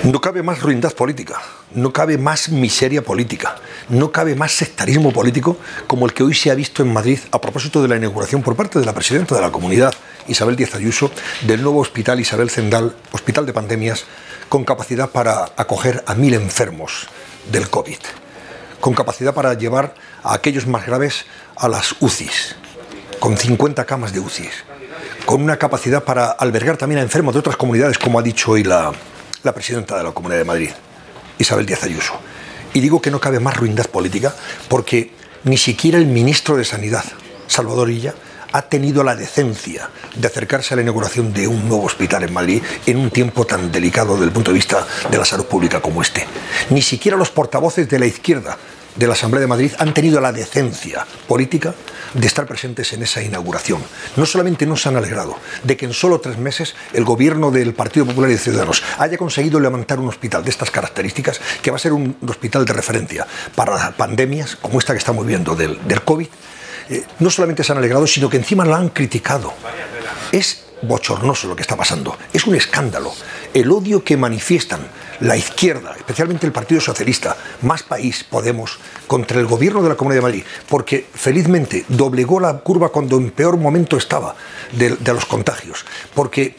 No cabe más ruindad política, no cabe más miseria política, no cabe más sectarismo político como el que hoy se ha visto en Madrid a propósito de la inauguración por parte de la presidenta de la Comunidad, Isabel Díaz Ayuso, del nuevo Hospital Isabel Zendal, hospital de pandemias, con capacidad para acoger a 1000 enfermos del COVID, con capacidad para llevar a aquellos más graves a las UCIs, con 50 camas de UCIs, con una capacidad para albergar también a enfermos de otras comunidades, como ha dicho hoy la presidenta de la Comunidad de Madrid, Isabel Díaz Ayuso. Y digo que no cabe más ruindad política porque ni siquiera el ministro de Sanidad, Salvador Illa, ha tenido la decencia de acercarse a la inauguración de un nuevo hospital en Madrid en un tiempo tan delicado desde el punto de vista de la salud pública como este. Ni siquiera los portavoces de la izquierda de la Asamblea de Madrid han tenido la decencia política de estar presentes en esa inauguración. No solamente no se han alegrado de que en solo 3 meses el gobierno del Partido Popular y de Ciudadanos haya conseguido levantar un hospital de estas características, que va a ser un hospital de referencia para pandemias como esta que estamos viendo del COVID. No solamente se han alegrado, sino que encima la han criticado. Es bochornoso lo que está pasando, es un escándalo. El odio que manifiestan la izquierda, especialmente el Partido Socialista, Más País, Podemos, contra el gobierno de la Comunidad de Madrid, porque felizmente doblegó la curva cuando en peor momento estaba de los contagios, porque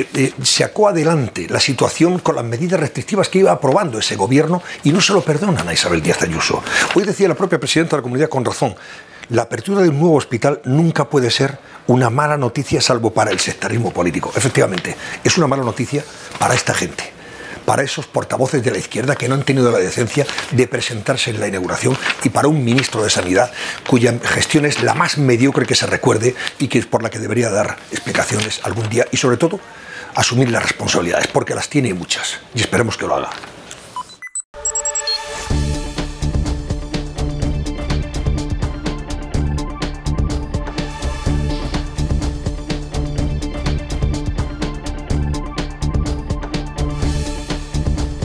sacó adelante la situación con las medidas restrictivas que iba aprobando ese gobierno y no se lo perdonan a Isabel Díaz Ayuso. Hoy decía la propia presidenta de la Comunidad con razón: la apertura de un nuevo hospital nunca puede ser una mala noticia salvo para el sectarismo político. Efectivamente, es una mala noticia para esta gente, para esos portavoces de la izquierda que no han tenido la decencia de presentarse en la inauguración, y para un ministro de Sanidad cuya gestión es la más mediocre que se recuerde y que es por la que debería dar explicaciones algún día y, sobre todo, asumir las responsabilidades, porque las tiene muchas, y esperemos que lo haga.